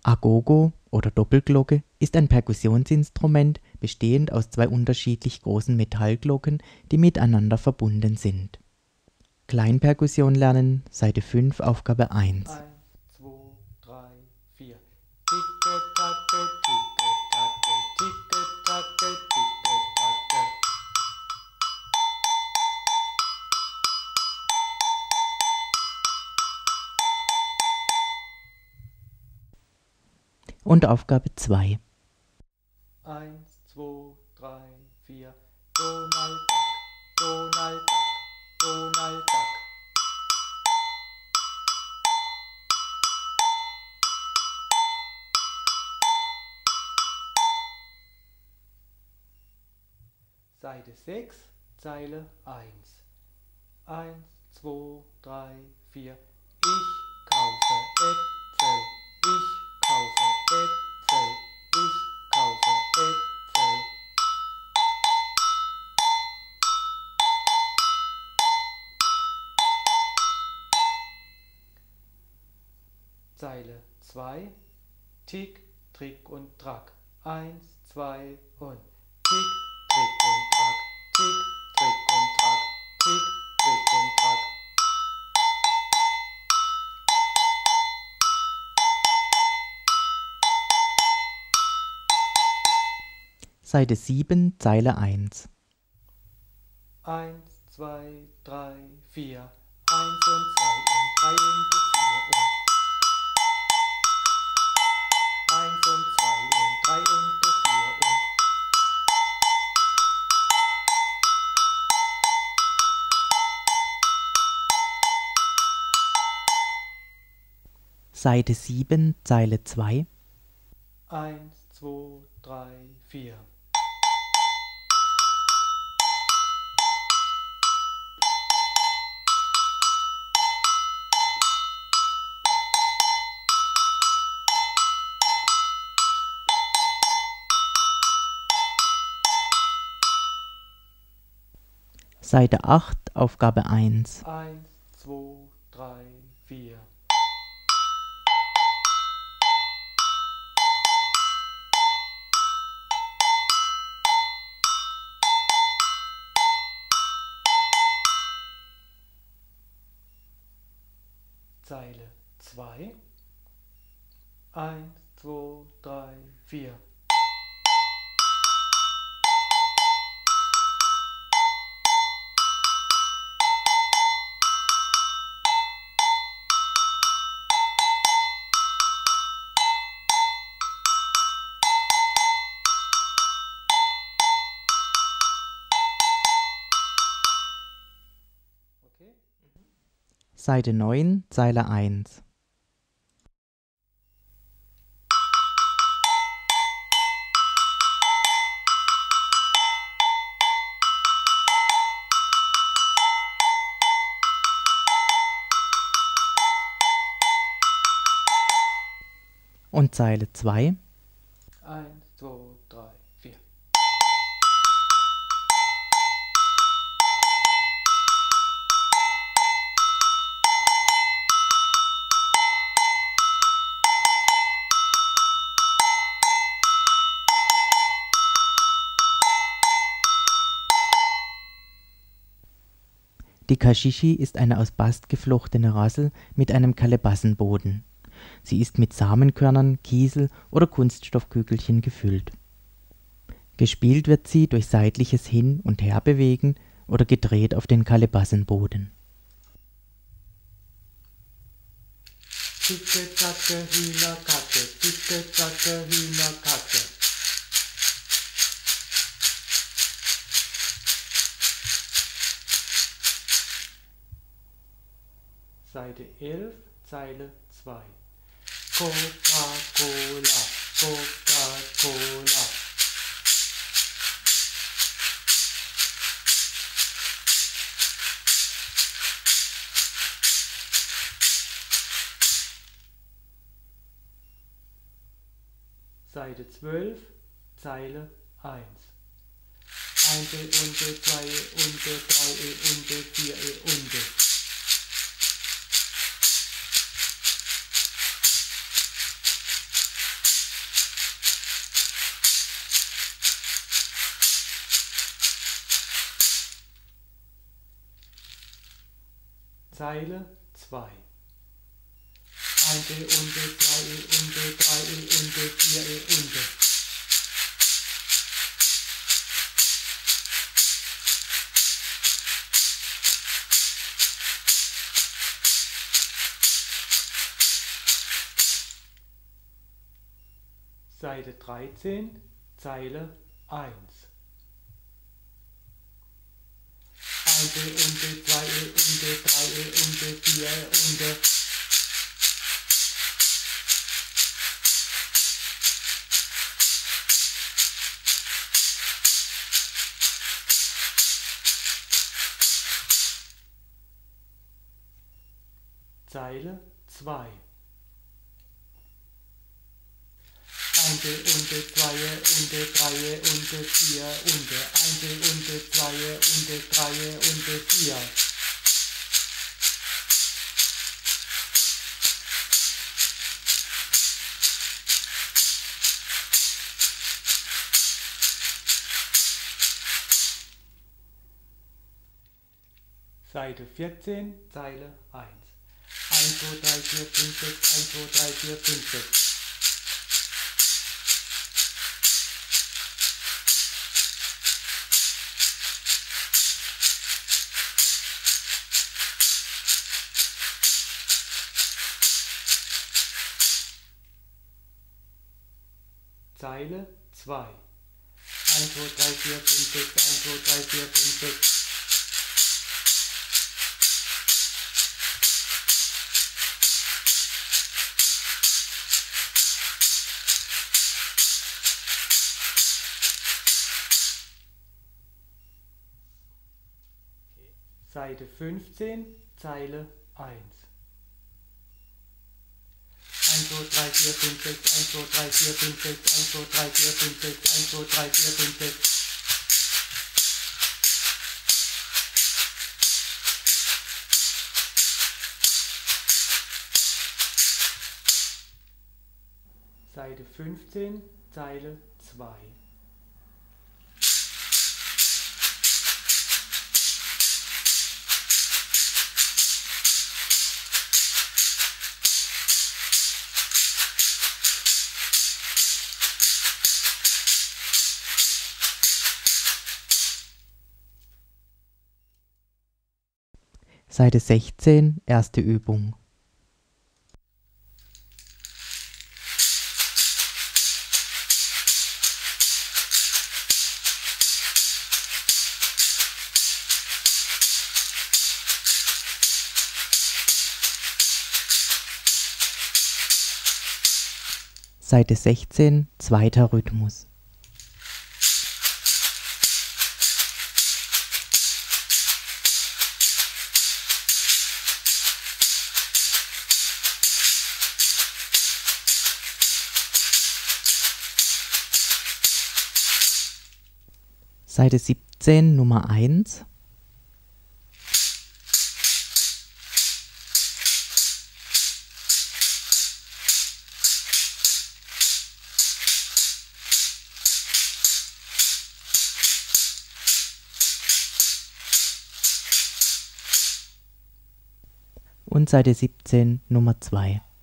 Agogo oder Doppelglocke ist ein Perkussionsinstrument, bestehend aus zwei unterschiedlich großen Metallglocken, die miteinander verbunden sind. Kleinperkussion lernen, Seite 5, Aufgabe 1. 1, 2, 3, 4. Ticke-Tacke, Ticke-Tacke, Ticke-Tacke, Ticke-Tacke. Und Aufgabe 2. 1, 2, 3, 4. Donald Duck, Donald Duck, Donald Duck. Seite 6, Zeile 1. 1, 2, 3, 4. Ich kaufe Äpfel, ich kaufe Äpfel, ich kaufe Äpfel. Zeile 2, Tick, Trick und Track. 1, 2 und Tick, Trick und Track, Tick, Trick und Track, Tick, Trick und Track. Seite 7, Zeile 1. 1, 2, 3, 4. 1 und 2 und 3 und 4 und 1 und 2 und 3 und 4 und Seite 7, Zeile 2. 1, 2, 3, 4. Seite 8, Aufgabe 1. 1, 2, 3, 4. Zeile 2. 1, 2, 3, 4. Okay? Seite 9, Zeile 1. Und Zeile 2. 1, 2, 3, 4. Die Kashishi ist eine aus Bast geflochtene Rassel mit einem Kalebassenboden. Sie ist mit Samenkörnern, Kiesel oder Kunststoffkügelchen gefüllt. Gespielt wird sie durch seitliches Hin- und Herbewegen oder gedreht auf den Kalebassenboden. Ticke-Tacke, Hühnerkacke, Ticke-Tacke, Hühnerkacke. Seite 11, Zeile 2. Coca-Cola, Coca-Cola. Seite 12, Zeile 1. 1 und 2 und 3 und 4 und Zeile 2. 1 Unte, 2 Unte, 3 Unte, 4 Unte. Seite 13, Zeile 1. 1 Unte, 2 Unte, 3 Unte, 4 Unte. Zeile 2. 1 Unte, 2 Unte, 3 Unte, 4 Unte. 1 Unte, 2 Unte, 3 Unte, 4. Seite 14, Zeile 1. 1, 2, 3, 4, 5, 6, 1, 2, 3, 4, 5, 6. Zeile 2. 1, 2, 3, 4, 5, 6, 1, 2, 3, 4, 5, 6. Seite 15, Zeile 1. 1, 2, 3, 4, 5, 6, 1, 2, 3, 4, 5, 6, 1, 2, 3, 4, 5, 6, 1, 2, 3, 4, 5, 6. Seite 15, Zeile 2. Seite 16, erste Übung. Seite 16, zweiter Rhythmus. Seite 17, Nummer 1. Und Seite 17, Nummer 2.